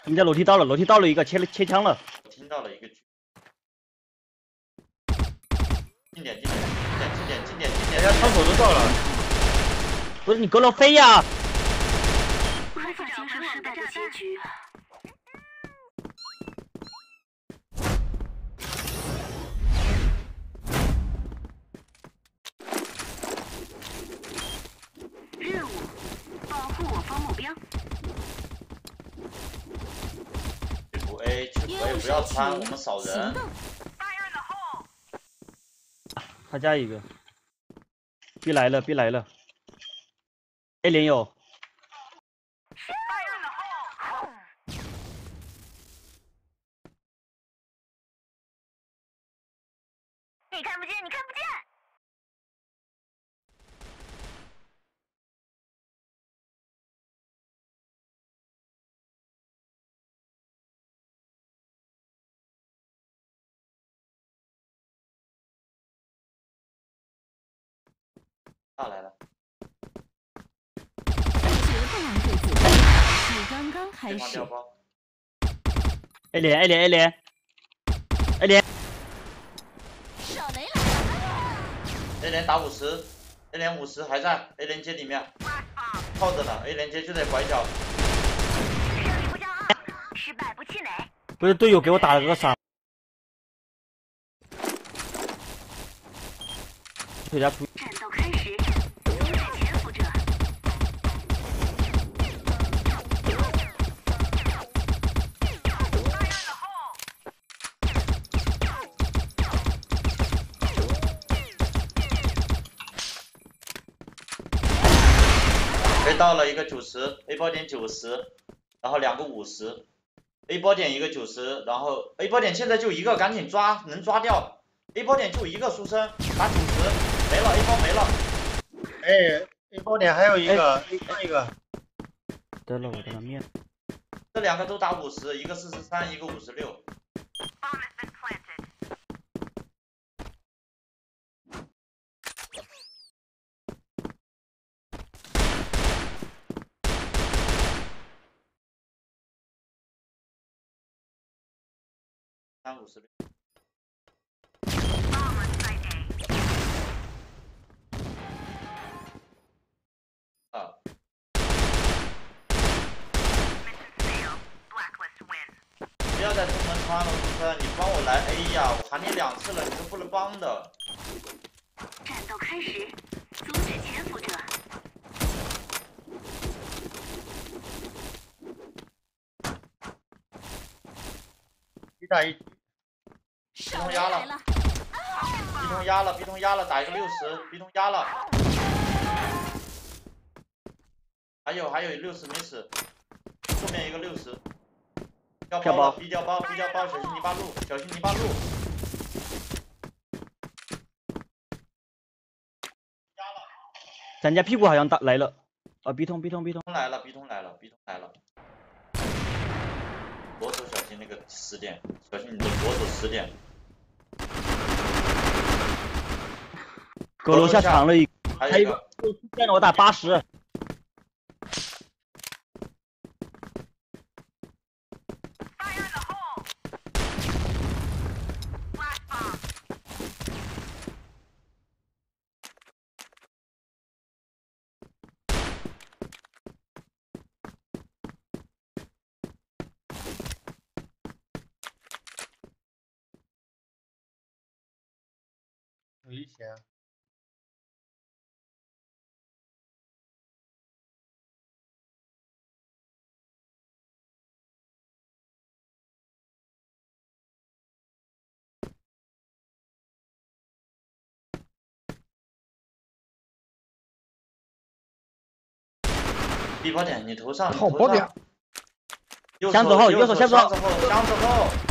你在楼梯到了，楼梯到了一个切枪了。 我听到了一个局。近点， 人家窗口都到了。 不是你给我飞呀！ 无法接受失败的结局。任务：保护我方目标。 去补 A， 去补 A， 不要穿，我们扫人。 他家一个 ，B 来了 ，B 来了 ，A 连有。 你看不见，你看不见。 大来了。 绝不浪费子弹，你刚刚开对方始。 掉包。 A 连 A 连 A 连 A 连。 少雷来了。 A 连打50，A 连50还在 A 连接里面，靠着呢 ，A 连接就在拐角。 胜利不骄傲，失败不气馁。 不是队友给我打了个闪。回家出。 战斗开始，阻止潜伏者。 A 到了一个90，A 包点90，然后2个50，A 包点一个90，然后 A 包点现在就一个，赶紧抓，能抓掉。A 包点就一个书生，打90，没了 ，A 包没了。 哎 ，A 包点还有一个 A 包一个。 得了，我的面。 这2个都打50，一个43，一个56。356。啊。不要再出门穿了，书生，你帮我来 A 呀！我喊你2次了，你都不能帮的。 战斗开始，阻止潜伏者。 1打1。 逼通压了，逼通压了，逼通压了，打一个60，逼通压了。还有60没死，后面一个60。掉包了，逼掉包，小心泥巴路，小心泥巴路。 咱家屁股好像来了，啊，逼通。 来了。左手小心那个10点，小心你的左手10点。 搁楼下藏了一个， 还有一个。 见了我打80。 危险。 B 包点，你头上， 好包点。 右手箱子后。